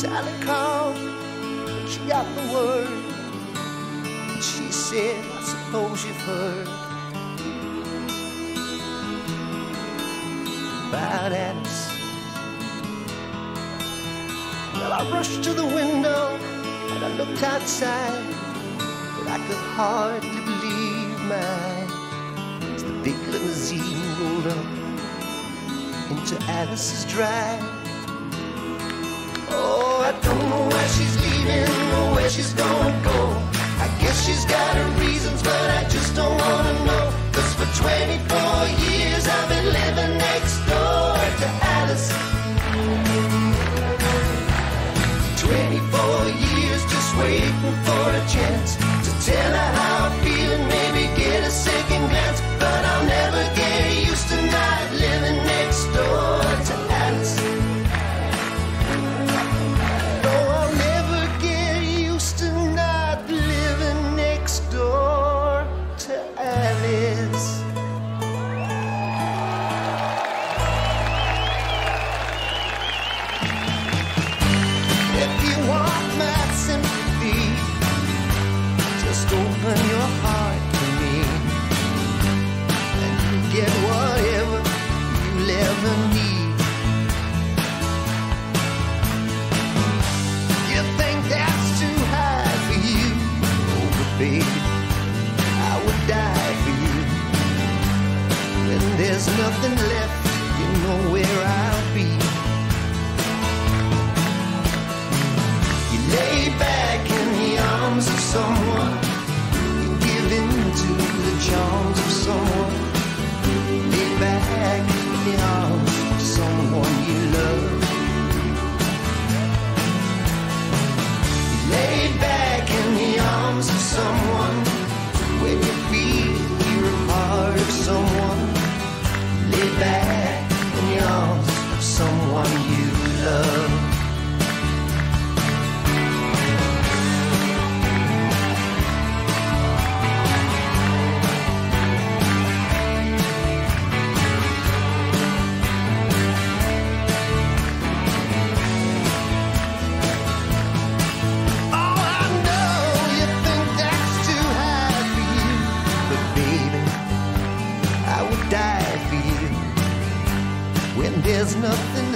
Sally called, she got the word. She said, I suppose you've heard about Alice. Well, I rushed to the window and I looked outside, but I could hardly believe mine as the big limousine rolled up into Alice's drive. Oh, I don't know where she's leaving or where she's gonna go. I guess she's got her reasons, but I just don't wanna know. 'Cause for 24 years I've been living next door to Alice. 24 years just waiting for a chance to tell her how I feel and maybe get a second glance. But I'll never get used to not living next door to Alice. No, I'll never get used to not living next door to Alice. If you want my sympathy, just open your heart to me, and you get whatever you'll ever need. You think that's too high for you? Oh, but baby, I would die for you. When there's nothing left, you know where I'll be. Lay back in the arms of someone, give in to the charms of someone. Lay back in the arms of someone you love. Lay back in the arms of someone when you feel you're a part of someone. Lay back in the arms of someone you love. There's nothing